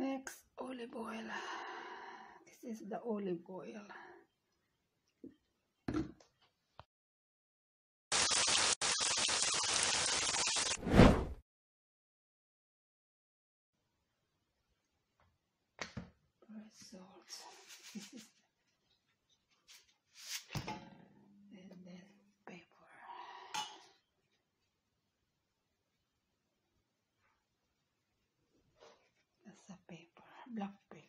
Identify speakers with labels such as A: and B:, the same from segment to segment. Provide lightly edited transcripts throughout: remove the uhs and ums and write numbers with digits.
A: Next, olive oil. This is the olive oil. Salt. This is and then pepper. That's a pepper, black pepper.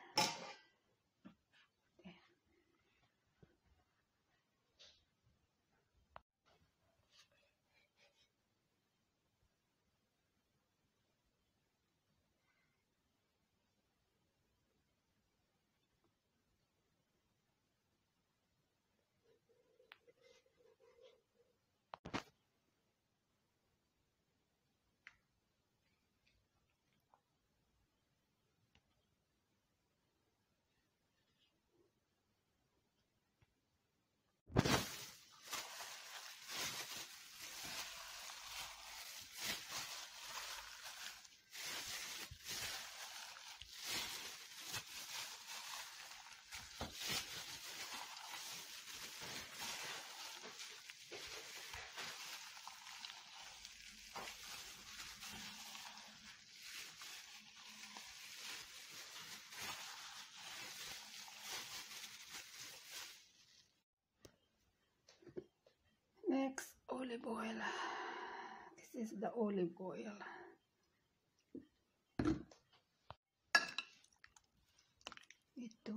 A: Next, olive oil. This is the olive oil. Ito.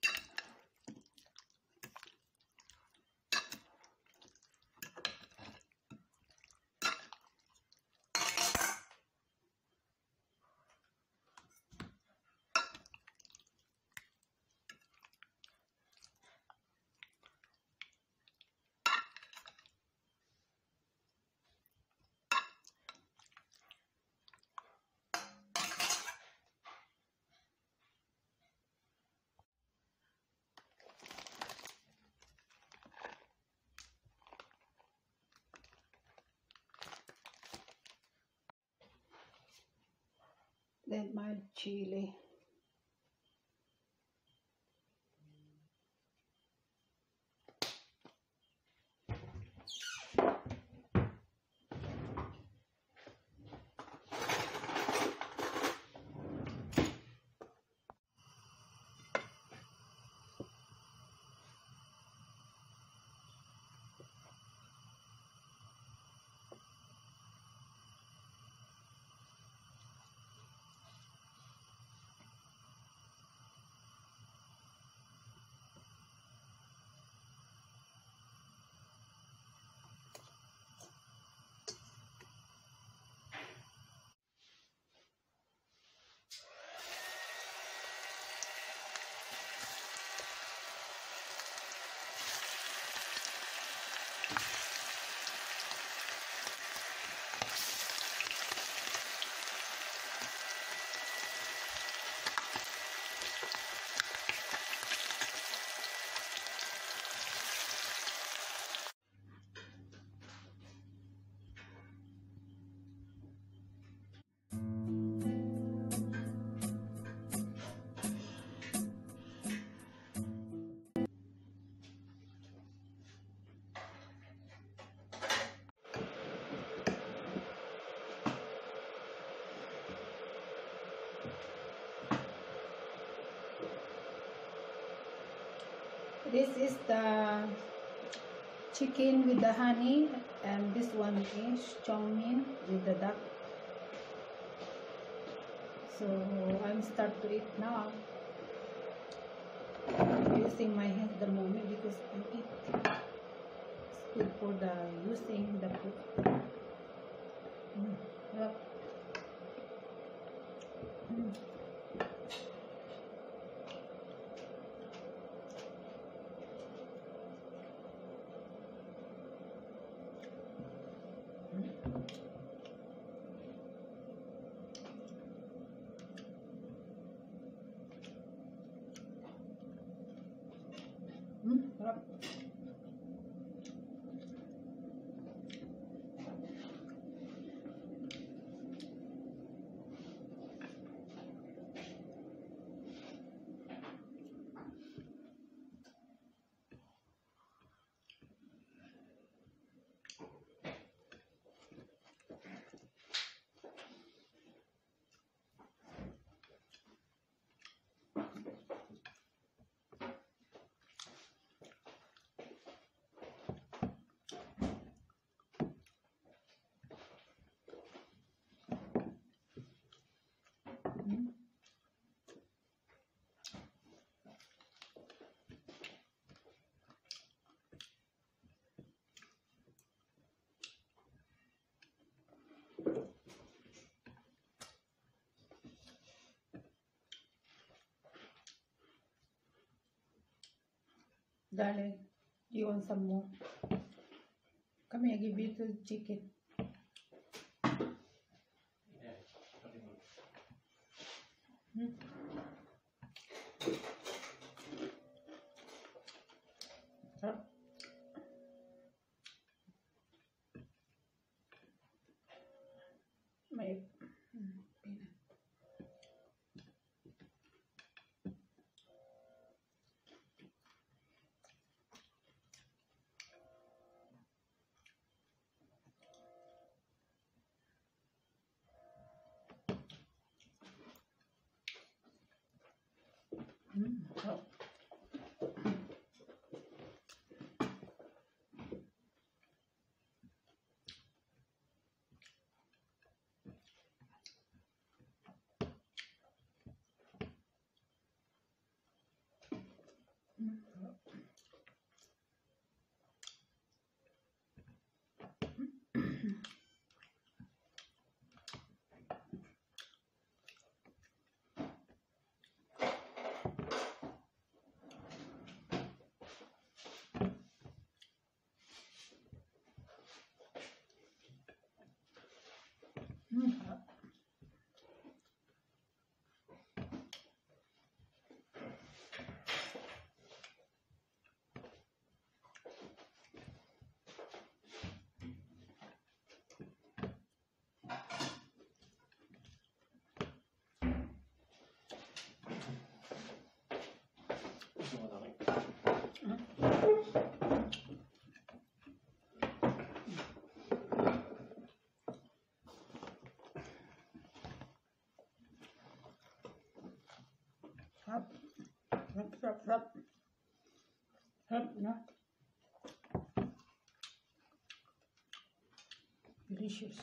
A: Then mild chili. This is the chicken with the honey, and this one is chow mein with the duck. So I'm start to eat now. I'm using my hands the moment because I eat. It's good for the using the food. Yep. Sarap. Darling, do you want some more? Come here, I give you the chicken. Hmm? Huh? May peanut. Oh. Hop, hop, hop, hop, hop, no? Delicious.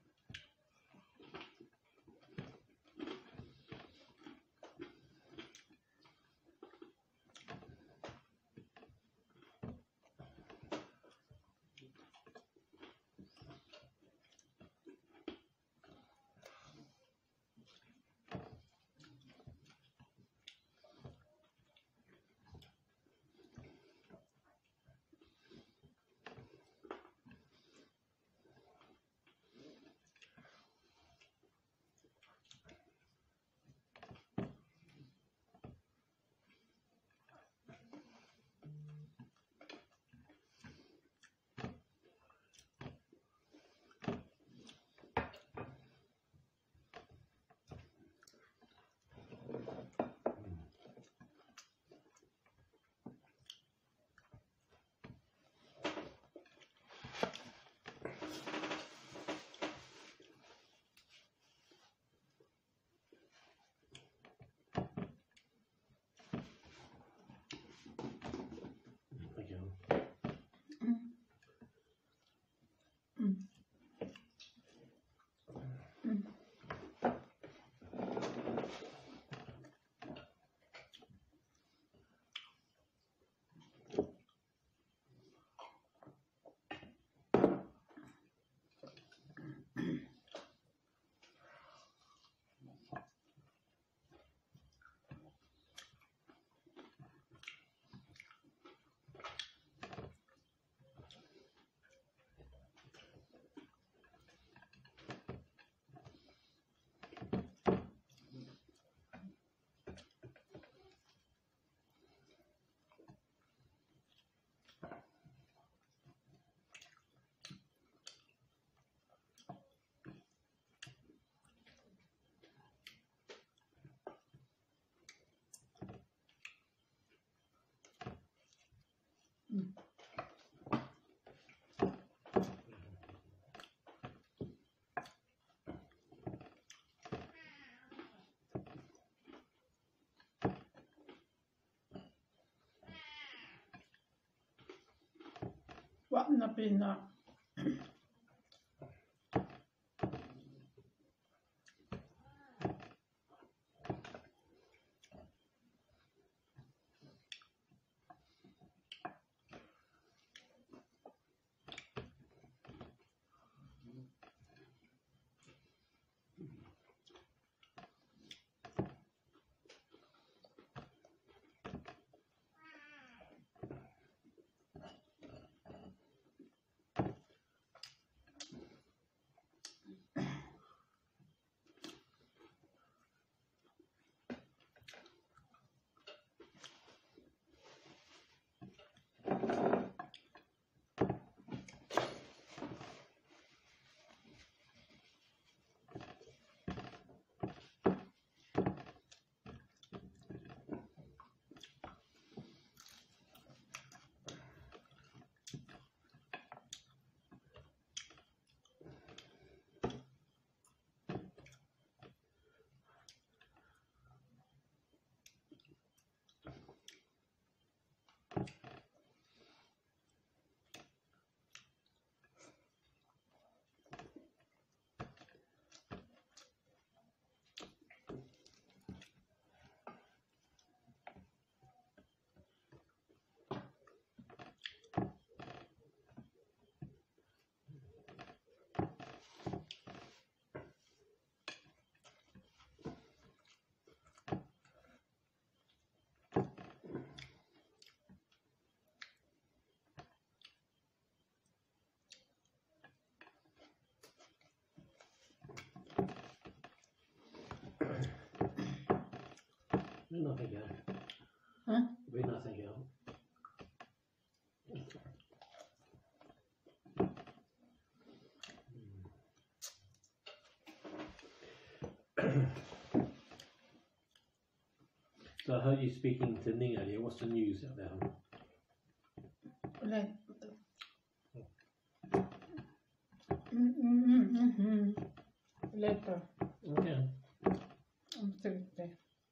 A: What na peanut?
B: Vill not tänka. Vill not tänka. So I heard you speaking to Ning earlier. What's the news out there?
A: Later.
B: Okay.
A: On Thursday.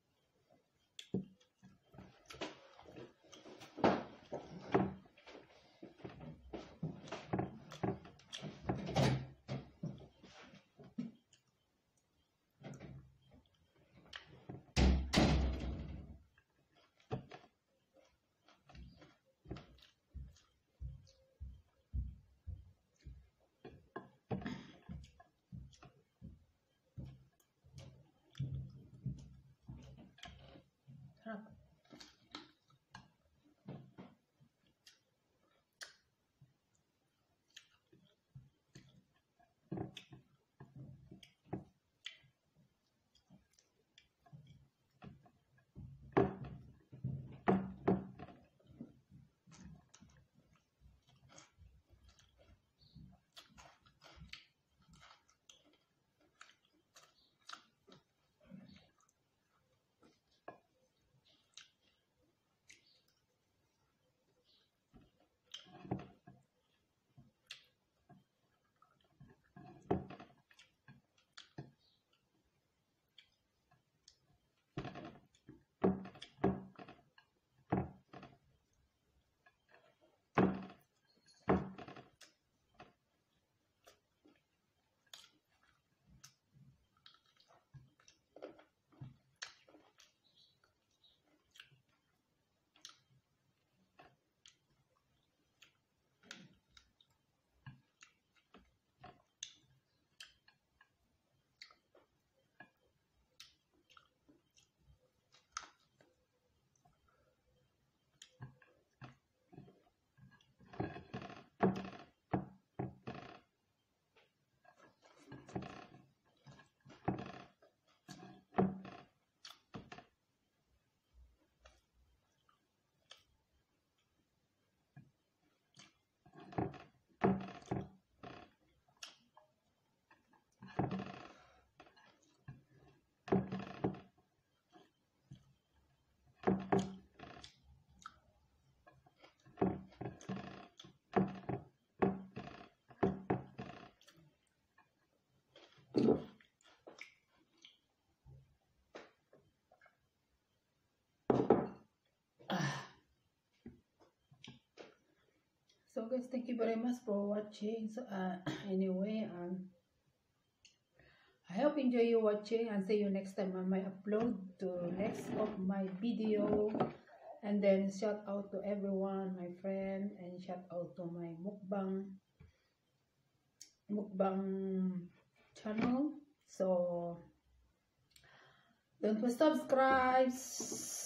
A: So guys, thank you very much for watching. So anyway, I hope you enjoy your watching, and see you next time on my upload to next of my video. And then shout out to everyone, my friend, and shout out to my mukbang channel. So don't subscribe.